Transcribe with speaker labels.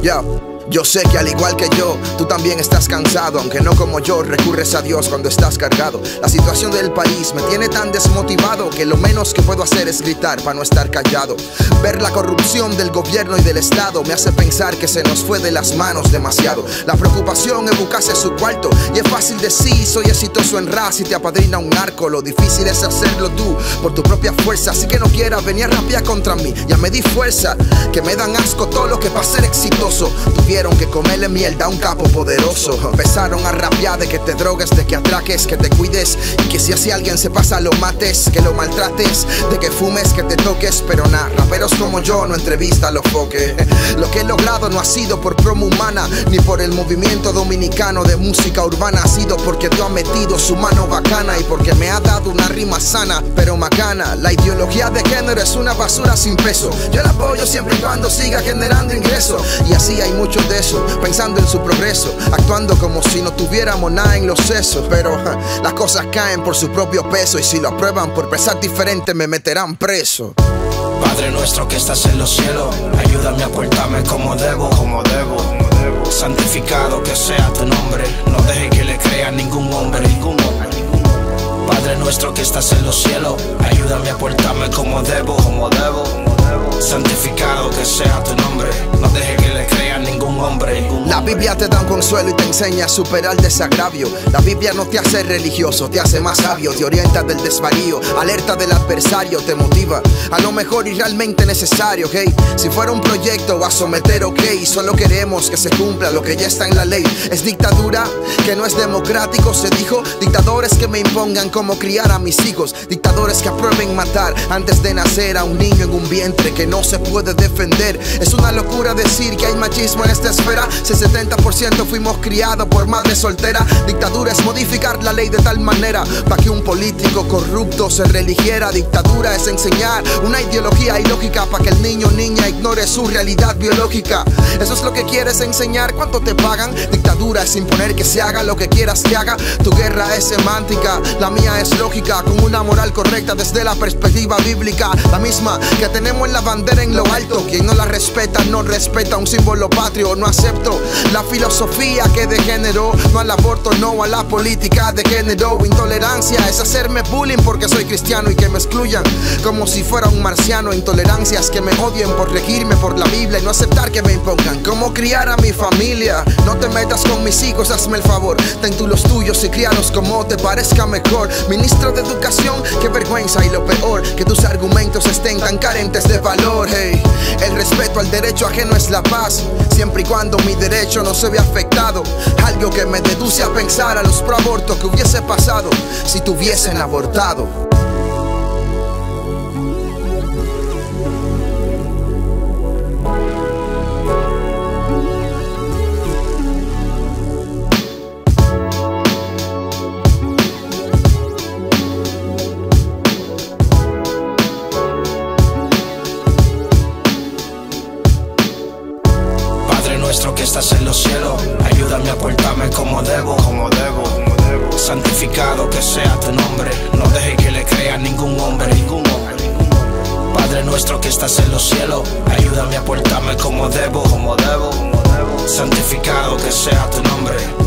Speaker 1: Yo sé que al igual que yo, tú también estás cansado, aunque no como yo, recurres a Dios cuando estás cargado. La situación del país me tiene tan desmotivado que lo menos que puedo hacer es gritar para no estar callado. Ver la corrupción del gobierno y del Estado me hace pensar que se nos fue de las manos demasiado. La preocupación es buscarse su cuarto, y es fácil decir soy exitoso en rap si te apadrina un narco. Lo difícil es hacerlo tú, por tu propia fuerza. Así que no quieras venir a rapear contra mí, ya me di fuerza, que me dan asco todo lo que para ser exitoso tuvieron que comerle mierda a un capo poderoso. Empezaron a rapear de que te drogues, de que atraques, que te cuides, y que si así alguien se pasa lo mates, que lo maltrates, de que fumes, que te toques. Pero nada, raperos como yo no entrevista los foques. Lo que he logrado no ha sido por promo humana, ni por el movimiento dominicano de música urbana. Ha sido porque Dios ha metido su mano bacana y porque me ha dado una rima sana pero macana. La ideología de género es una basura sin peso. Yo la apoyo siempre y cuando siga generando ingresos. Y así hay muchos de eso, pensando en su progreso, actuando como si no tuviéramos nada en los sesos. Pero las cosas caen por su propio peso, y si lo aprueban por pensar diferente me meterán preso.
Speaker 2: Padre nuestro que estás en los cielos, ayúdame a portarme como debo. Santificado que sea tu nombre, no deje que le crea ningún hombre. Padre nuestro que estás en los cielos, ayúdame a portarme como debo. Santificado que sea tu nombre, no deje que le crea ningún hombre.
Speaker 1: La Biblia te da un consuelo y te enseña a superar el desagravio. La Biblia no te hace religioso, te hace más sabio. Te orienta del desvarío, alerta del adversario, te motiva a lo mejor y realmente necesario. Hey, si fuera un proyecto va a someter, ok. Solo queremos que se cumpla lo que ya está en la ley. Es dictadura que no es democrático, se dijo. Dictadores que me impongan cómo criar a mis hijos. Dictadores que aprueben matar antes de nacer a un niño en un vientre que no se puede defender. Es una locura decir que hay machismo en esta esfera. Si 70% fuimos criados por madres solteras. Dictadura es modificar la ley de tal manera para que un político corrupto se reeligiera. Dictadura es enseñar una ideología ilógica para que el niño o niña ignore su realidad biológica. Eso es lo que quieres enseñar, ¿cuánto te pagan? Dictadura es imponer que se haga lo que quieras que haga. Tu guerra es semántica, la mía es lógica, con una moral correcta desde la perspectiva bíblica. La misma que tenemos en la bandera en lo alto. Quien no la respeta no respeta un símbolo patrio. No acepto la filosofía que degeneró, no al aborto, no a la política de género. Intolerancia es hacerme bullying porque soy cristiano y que me excluyan como si fuera un marciano. Intolerancia es que me odien por regirme por la Biblia y no aceptar que me impongan cómo criar a mi familia. No te metas con mis hijos, hazme el favor, ten tú los tuyos y críalos como te parezca mejor. Ministro de Educación, qué vergüenza, y lo peor, que tus argumentos estén tan carentes de valor. Hey, el respeto al derecho ajeno es la paz, siempre y cuando mi derecho no se ve afectado. Algo que me deduce a pensar a los pro abortos que hubiese pasado si tuviesen abortado.
Speaker 2: Nuestro que estás en los cielos, ayúdame a portarme como debo. Santificado que sea tu nombre, no deje que le crea ningún hombre. Padre nuestro que estás en los cielos, ayúdame a portarme como debo. Santificado que sea tu nombre.